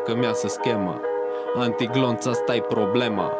că mi-a să schemă. Antiglonț, asta-i problema.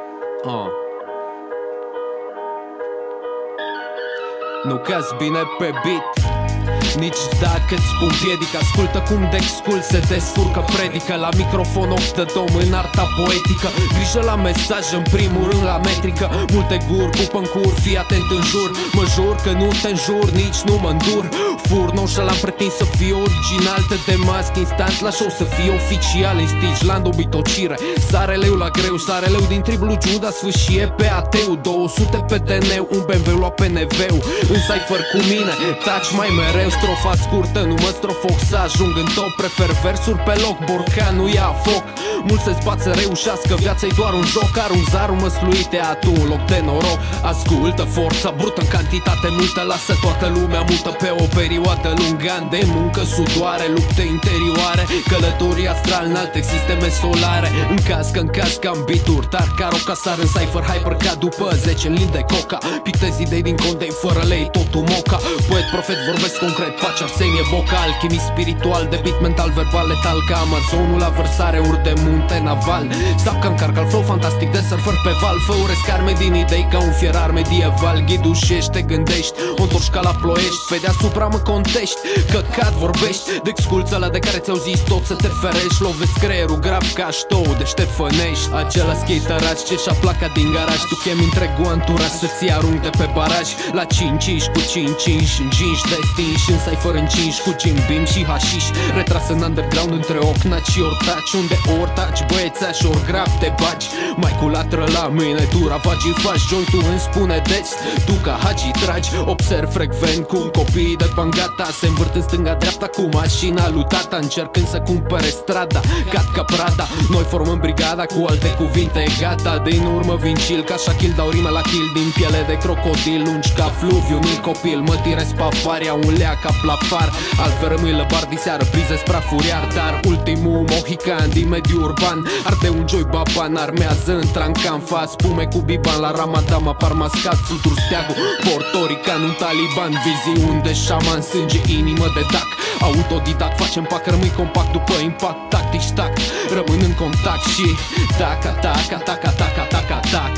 Nu cazi bine pe beat, nici dacă-ți spun piedică. Ascultă cum Dexcul se descurcă, predică. La microfon of the dome în arta poetică. Grijă la mesaj, în primul rând la metrică. Multe guri, cupă în cur, fii atent în jur. Mă jur că nu te înjur, nici nu mă îndur. Fur, nonșalant pretind să fie original. Te demasc instant la show să fie oficial. În stage, la îndobitocire. Sare leu la greu, sare leu din tribul Juda, sfârșie pe ateu. 200 pe DN, un BMW luat pe neveu. În cypher cu mine, taci mai mereu. Strofa scurtă, nu mă strofoc să ajung în top. Prefer versuri pe loc, borcanul ia foc. Mulți se zbat să reușească, viața-i doar un joc. Arunzarul măsluite, atu un loc de noroc. Ascultă, forța brută în cantitate multă. Lasă toată lumea mută pe o perioadă lungă. Ani de muncă, sudoare, lupte interioare. Călătorii astral în alte sisteme solare. În cască, ambituri, tari ca roca. Sar în cypher, hyper ca după 10 lini de coca. Pictez idei din condei, fără lei, totul moca. Poet, profet, vorbesc concret, pace, arsenie, boca. Alchimii spiritual, de beat mental, verbal, letal. Ca Amazonul la vărsare, ur de munte naval. Sapca încarcă al flow fantastic de surfer pe val. Fă uresc arme din idei ca un fierar medieval. Ghidușești, te gândești, o întorci ca la Ploiești. Pe deasupra mă contești, căcat vorbești. Dexculți ăla de care ți-au zis tot să te ferești. Lovesc creierul grav ca ștou, deci te fănești. Acela skateraj ce și-a placa din garaj. Tu chemi întregul anturaj să-ți arunc de pe baraj. La 5-5 cu 5-5 în ginși destinși. În cypher în 5 cu Jim Beam și hașiș. Retras în underground între Ocnaci și Ortaci. Unde ori taci, băiețași, ori grav te bagi. Mai cu latră la mine, tu ravagii faci. Jointul îmi spune deci, tu ca Hagi tragi. Observ frecvent cum copiii de Pangata se învârt în stânga-dreapta cu mașina lui tata, încercând să cumpere strada, cad ca Prada. Noi formăm brigada, cu alte cuvinte e gata. Din urmă vin chill, ca Shaquille, dau rime la kill. Din piele de crocodil, lungi ca fluviu, nu-i copil. Mă tirez pe afaria, un lea ca plafar. Altfel rămâi lăbar diseară, prize spra furiar. Dar ultimul mohican din mediul urban arde un joy baban, armează în trancan. Fa spume cu biban, la Ramadan apar mascat. Sutur steagul, portorican, un taliban. Viziuni de șaman, sânge, inimă de dac. Autodidact, facem pac, rămâi compact după impact. Tactic, tac, rămân în contact și taca, taca, taca, taca, taca, taca.